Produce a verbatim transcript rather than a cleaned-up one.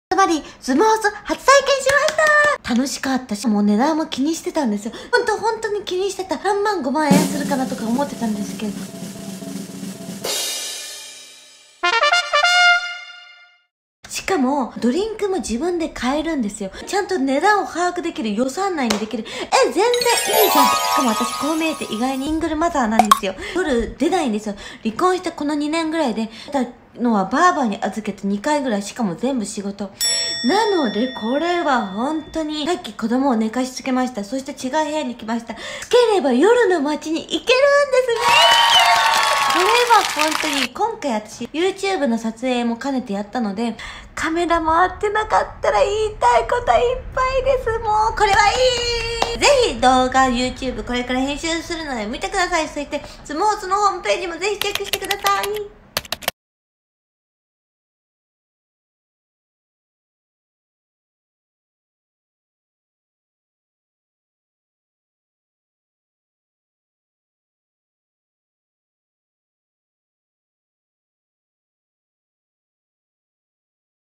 つまり、相撲初体験しました楽しかったし、もう値段も気にしてたんですよ。ほんと、本当に気にしてた。さんまんごまん円するかなとか思ってたんですけど。しかも、ドリンクも自分で買えるんですよ。ちゃんと値段を把握できる、予算内にできる。え、全然いいじゃん。しかも私、こう見えて意外にシングルマザーなんですよ。夜出ないんですよ。離婚してこのにねんぐらいで、のはバーバーに預けてにかいぐらい、しかも全部仕事。なので、これは本当に、さっき子供を寝かしつけました。そして違う部屋に来ました。つければ夜の街に行けるんですね。これは本当に、今回私、YouTube の撮影も兼ねてやったので、カメラ回ってなかったら言いたいこといっぱいです。もう、これはいい。ぜひ動画、YouTube これから編集するので見てください。そして、スモーツのホームページもぜひチェックしてください。